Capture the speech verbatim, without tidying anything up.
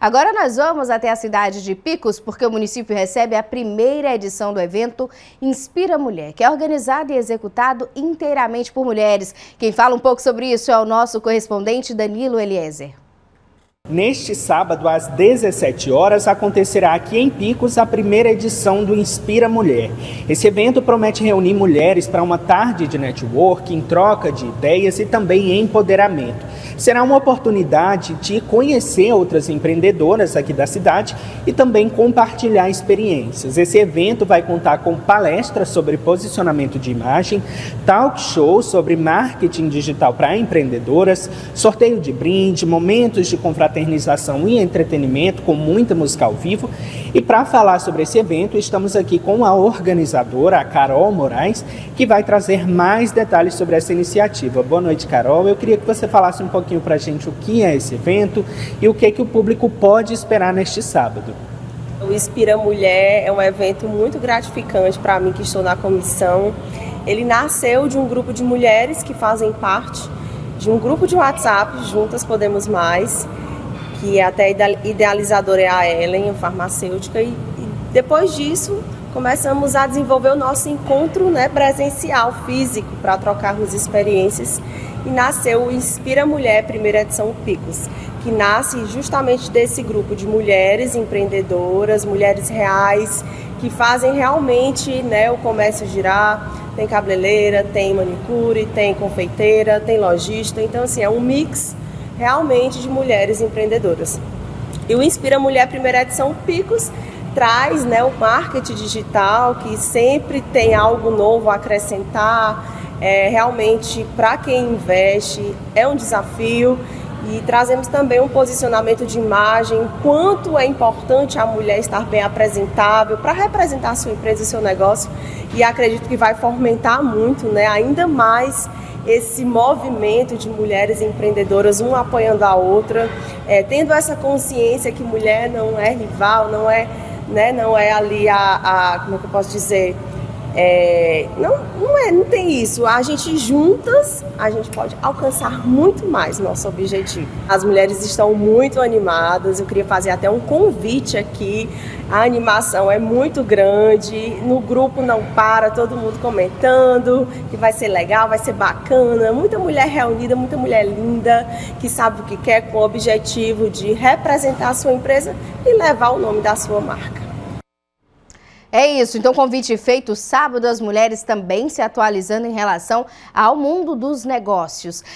Agora nós vamos até a cidade de Picos, porque o município recebe a primeira edição do evento Inspira Mulher, que é organizado e executado inteiramente por mulheres. Quem fala um pouco sobre isso é o nosso correspondente Danilo Eliezer. Neste sábado, às dezessete horas, acontecerá aqui em Picos a primeira edição do Inspira Mulher. Esse evento promete reunir mulheres para uma tarde de networking, troca de ideias e também empoderamento. Será uma oportunidade de conhecer outras empreendedoras aqui da cidade e também compartilhar experiências. Esse evento vai contar com palestras sobre posicionamento de imagem, talk show sobre marketing digital para empreendedoras, sorteio de brinde, momentos de confraternização e entretenimento com muita música ao vivo. E para falar sobre esse evento, estamos aqui com a organizadora, a Carol Moraes, que vai trazer mais detalhes sobre essa iniciativa. Boa noite, Carol. Eu queria que você falasse um pouquinho para a gente o que é esse evento e o que, que o público pode esperar neste sábado. O Inspira Mulher é um evento muito gratificante para mim, que estou na comissão. Ele nasceu de um grupo de mulheres que fazem parte de um grupo de WhatsApp, Juntas Podemos Mais, que até a idealizadora é a Ellen, a farmacêutica, e, e depois disso começamos a desenvolver o nosso encontro, né, presencial, físico, para trocarmos experiências, e nasceu o Inspira Mulher, primeira edição Picos, que nasce justamente desse grupo de mulheres empreendedoras, mulheres reais, que fazem realmente, né, o comércio girar. Tem cabeleireira, tem manicure, tem confeiteira, tem lojista, então assim, é um mix realmente de mulheres empreendedoras. E o Inspira Mulher, primeira edição Picos, traz, né, o marketing digital, que sempre tem algo novo a acrescentar. É, realmente, para quem investe, é um desafio. E trazemos também um posicionamento de imagem, quanto é importante a mulher estar bem apresentável para representar a sua empresa e seu negócio. E acredito que vai fomentar muito, né, ainda mais esse movimento de mulheres empreendedoras, uma apoiando a outra, é, tendo essa consciência que mulher não é rival, não é, né, não é ali a, a como é que eu posso dizer, É, não, não, é, não tem isso. A gente juntas, a gente pode alcançar muito mais nosso objetivo. As mulheres estão muito animadas. Eu queria fazer até um convite aqui. A animação é muito grande. No grupo não para, todo mundo comentando que vai ser legal, vai ser bacana. Muita mulher reunida, muita mulher linda, que sabe o que quer, com o objetivo de representar a sua empresa e levar o nome da sua marca. É isso, então convite feito. Sábado, as mulheres também se atualizando em relação ao mundo dos negócios.